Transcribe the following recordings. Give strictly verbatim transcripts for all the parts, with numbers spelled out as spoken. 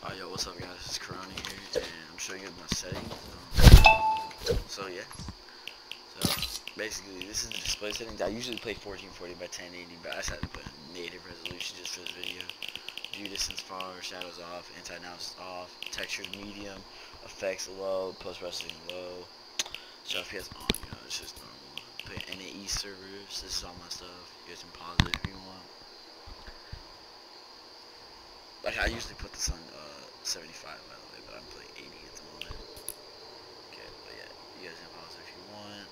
Uh, yo, what's up, guys? It's Corona here, and I'm showing you my settings. Um, so yeah, so basically, this is the display settings. I usually play fourteen forty by ten eighty, but I decided to put native resolution just for this video. View distance far, shadows off, anti-announce off, textures medium, effects low, post processing low, so F P S on. You know, it's just normal. Play N A E servers. This is all my stuff. You guys can pause it if you want. Like, I usually put this on uh, seventy-five, by the way, but I'm playing eighty at the moment. Okay, but yeah, you guys can pause it if you want.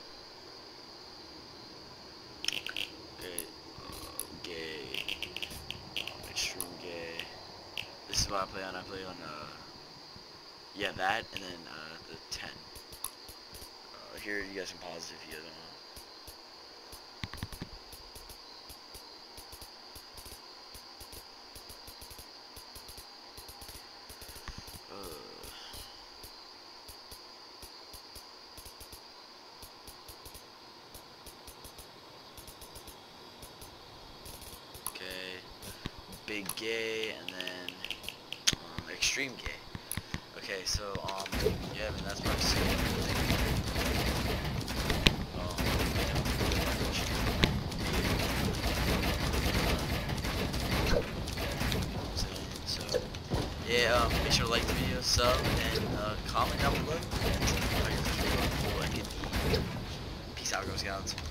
Okay, uh, gay, um, extreme gay. This is what I play on. I play on, uh, yeah, that, and then uh, the ten. Uh, here, you guys can pause it if you guys want. Big gay, and then um, extreme gay. Okay, so um, yeah, I mean, that's my scale. Um, so yeah, um, make sure to like the video, sub, and uh, comment down below. And how you're feeling. Peace out, Girl Scouts.